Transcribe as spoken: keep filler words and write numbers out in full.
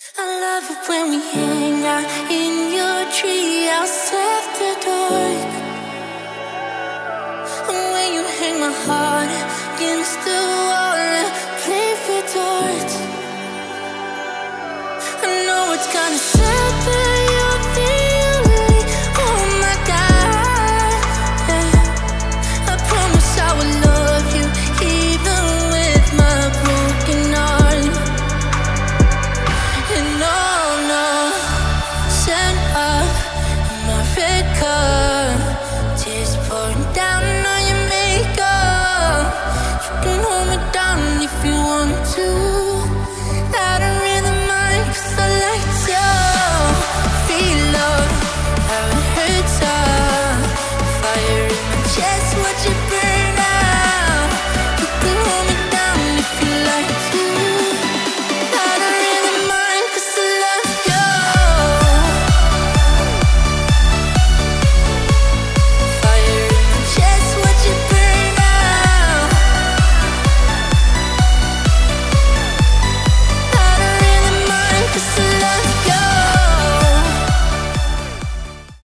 I love it when we hang out in your treehouse after dark. And when you hang my heart against the wall and play with darts, I know it's gonna set the